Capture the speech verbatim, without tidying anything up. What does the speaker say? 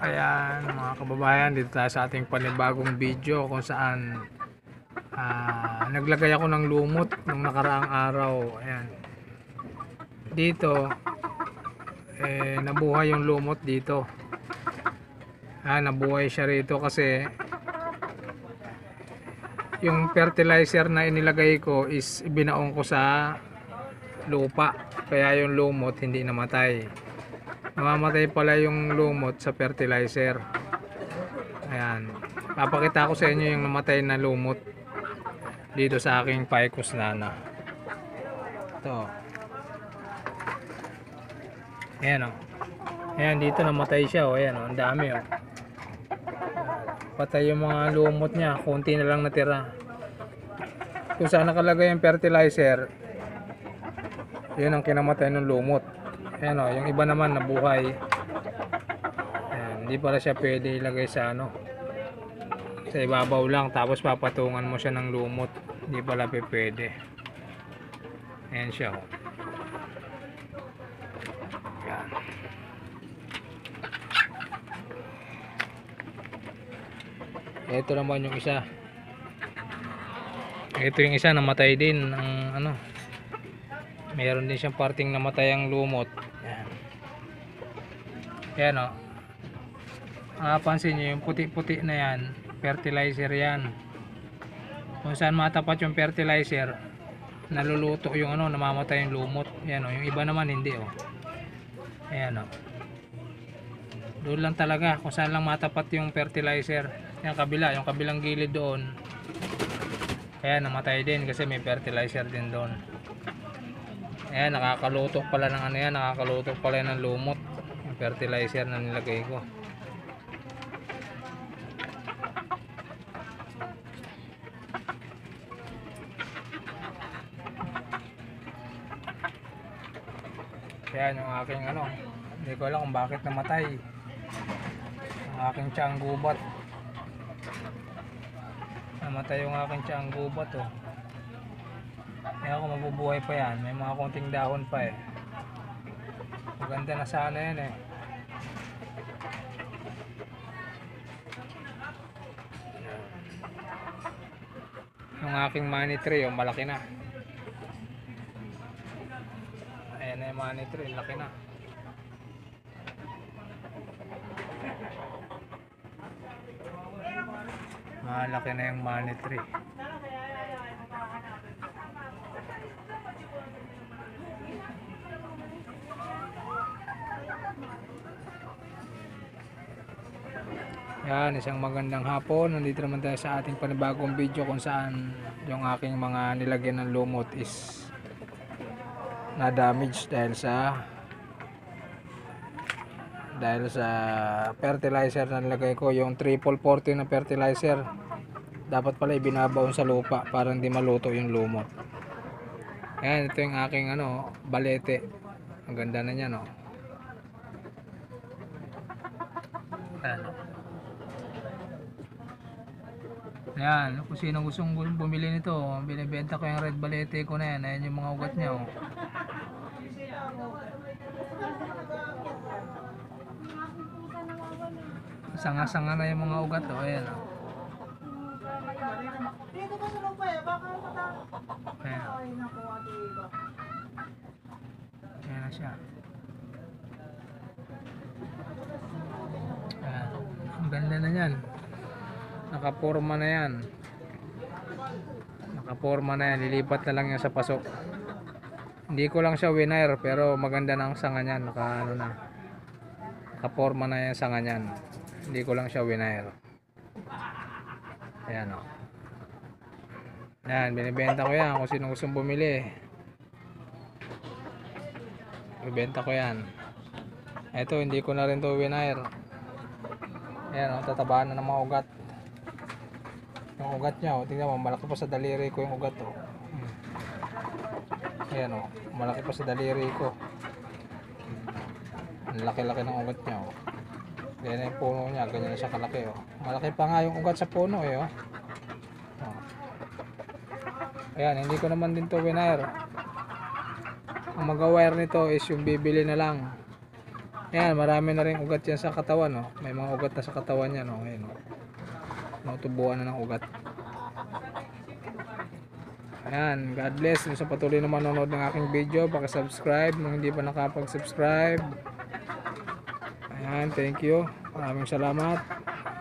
Ayan mga kababayan, dito tayo sa ating panibagong video kung saan ah, naglagay ako ng lumot nung nakaraang araw. Ayan. Dito eh, nabuhay yung lumot dito. Ah, nabuhay siya rito kasi yung fertilizer na inilagay ko is binaong ko sa lupa, kaya yung lumot hindi namatay. Namamatay pala yung lumot sa fertilizer. Ayan, papakita ko sa inyo yung namatay na lumot dito sa aking Ficus nana. Ito, ayan o. Ayan, dito namatay siya o. Ayan o, ang dami o. Patay yung mga lumot niya, konti na lang natira. Kung saan nakalagay yung fertilizer, yun ang kinamatay ng lumot. Ayan o, yung iba naman nabuhay. Ayan, hindi pala siya pwede ilagay sa ano, sa ibabaw lang tapos papatungan mo siya ng lumot. Hindi pala pwede. Ayan siya o. Ayan. Ito naman yung isa. Ito yung isa namatay din ng ano. Meron din siyang parting namatay ang lumot. Ayan. Ayan o. Nakapansin nyo yung puti-puti na yan, fertilizer yan. Kung saan matapat yung fertilizer, naluluto yung ano, namamatay yung lumot. Ayan o. Yung iba naman hindi o. Ayan o. Doon lang talaga kung saan lang matapat yung fertilizer. Yung kabila, yung kabilang gilid doon. Ayan, namatay din kasi may fertilizer din doon. Ayan, nakakalutok pala ng ano yan, nakakalutok pala ng lumot yung fertilizer na nilagay ko. Ayan yung aking ano, hindi ko alam kung bakit namatay yung aking tiyaang gubat. Namatay yung aking tiyaang gubat oh. Kaya ako mabubuhay pa yan, may mga konting dahon pa eh. Maganda na sana yan eh. Yung aking money tree oh, malaki na. Ayan na yung money tree, laki na. Malaki na yung money tree. Yan, isang magandang hapon. Nandito naman tayo sa ating panibagong video kung saan yung aking mga nilagyan ng lumot is na damage dahil sa dahil sa fertilizer na nilagay ko, yung triple forty na fertilizer. Dapat pala ibinabaon sa lupa para hindi maluto yung lumot. Ayan, ito yung aking ano, balete. Ang ganda na niya no. Ayan. Ayan, kung sino gustong bumili nito, binibenta ko yung red balete ko na yan. Ayan yung mga ugat niya oh. Sanga-sanga na yung mga ugat oh. Ayan oh. Ayan. Ayan na siya. Ayan. Ang ganda na yan. Nakaporma na yan. Nakaporma na yan. Lilipat na lang yan sa pasok. Hindi ko lang siya winire pero maganda na ang sanga niyan. Naka ano na. Nakaporma na yan sanga niyan. Hindi ko lang siya winire. Ayan o. Ayan, binibenta ko yan kung sino gustong bumili. Binibenta ko yan. Ito, hindi ko na rin to winire. Ayan o, tatabaan na ng mga ugat. Yung ugat niya o, tingnan mo, malaki pa sa daliri ko yung ugat o. Ayan o, malaki pa sa daliri ko. Ang laki-laki ng ugat niya o. Ganyan yung puno niya, ganyan na siya kalaki o. Malaki pa nga yung ugat sa puno eh o. Ayan, hindi ko naman din to winire. Ang mag-wire nito is yung bibili na lang. Yan, marami na rin ugat yan sa katawan, no? May mga ugat na sa katawan niya, no? Ayan, no? Natubuan na ng ugat. Ayan, God bless. Kung sa patuloy na manonood ng aking video, paki-subscribe kung hindi pa nakapag-subscribe. Ayan, thank you. Maraming salamat.